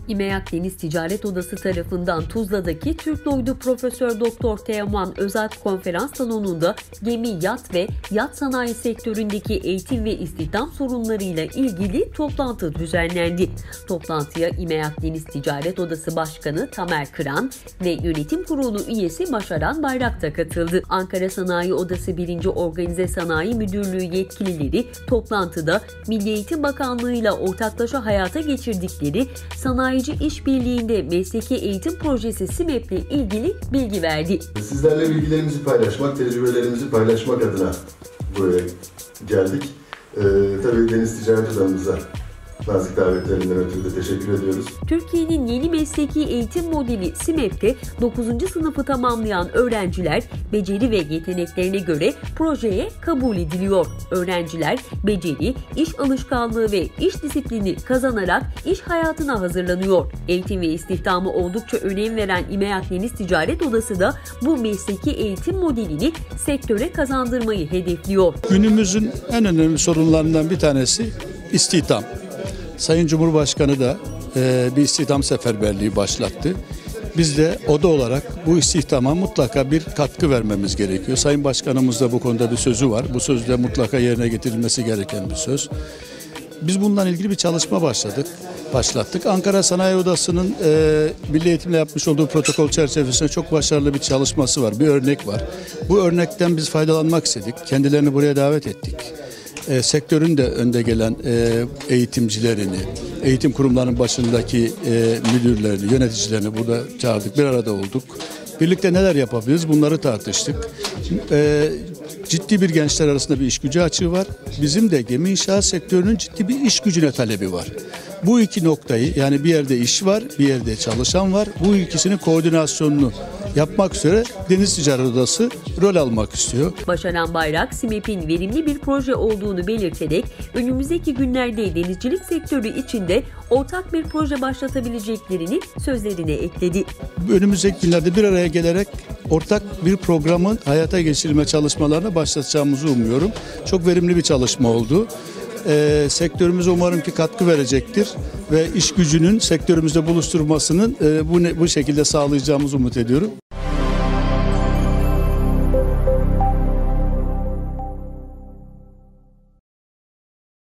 İMEAK Deniz Ticaret Odası tarafından Tuzla'daki Türk Lloyd'u Profesör Doktor Teoman Özel Konferans Salonu'nda gemi, yat ve yat sanayi sektöründeki eğitim ve istihdam sorunlarıyla ilgili toplantı düzenlendi. Toplantıya İMEAK Deniz Ticaret Odası Başkanı Tamer Kıran ve Yönetim Kurulu üyesi Başaran Bayrak da katıldı. Ankara Sanayi Odası 1. Organize Sanayi Müdürlüğü yetkilileri toplantıda Milli Eğitim Bakanlığı ile ortaklaşa hayata geçirdikleri Sanayici İşbirliği'nde Mesleki Eğitim Projesi SİMEP ile ilgili bilgi verdi. Sizlerle bilgilerimizi paylaşmak, tecrübelerimizi paylaşmak adına buraya geldik. Tabii Deniz Ticaret Odamıza nazik davetlerinden ötürü de teşekkür ediyoruz. Türkiye'nin yeni mesleki eğitim modeli SİMEP'te 9. sınıfı tamamlayan öğrenciler beceri ve yeteneklerine göre projeye kabul ediliyor. Öğrenciler beceri, iş alışkanlığı ve iş disiplini kazanarak iş hayatına hazırlanıyor. Eğitim ve istihdamı oldukça önem veren İMEAK Deniz Ticaret Odası da bu mesleki eğitim modelini sektöre kazandırmayı hedefliyor. Günümüzün en önemli sorunlarından bir tanesi istihdam. Sayın Cumhurbaşkanı da bir istihdam seferberliği başlattı. Biz de oda olarak bu istihdama mutlaka bir katkı vermemiz gerekiyor. Sayın Başkanımız da bu konuda bir sözü var. Bu söz de mutlaka yerine getirilmesi gereken bir söz. Biz bundan ilgili bir çalışma başlattık. Ankara Sanayi Odası'nın Milli Eğitim'le yapmış olduğu protokol çerçevesinde çok başarılı bir çalışması var. Bir örnek var. Bu örnekten biz faydalanmak istedik. Kendilerini buraya davet ettik. Sektörün de önde gelen eğitimcilerini, eğitim kurumlarının başındaki müdürlerini, yöneticilerini burada çağırdık, bir arada olduk. Birlikte neler yapabiliriz bunları tartıştık. Ciddi bir gençler arasında bir iş gücü açığı var. Bizim de gemi inşaat sektörünün ciddi bir iş gücüne talebi var. Bu iki noktayı, yani bir yerde iş var, bir yerde çalışan var. Bu ikisinin koordinasyonunu yapmak üzere Deniz Ticaret Odası rol almak istiyor. Başaran Bayrak, SİMEP'in verimli bir proje olduğunu belirterek önümüzdeki günlerde denizcilik sektörü içinde ortak bir proje başlatabileceklerini sözlerine ekledi. Önümüzdeki günlerde bir araya gelerek ortak bir programın hayata geçirilme çalışmalarına başlatacağımızı umuyorum. Çok verimli bir çalışma oldu. Sektörümüze umarım ki katkı verecektir ve iş gücünün sektörümüzde buluşturmasının bu şekilde sağlayacağımızı umut ediyorum.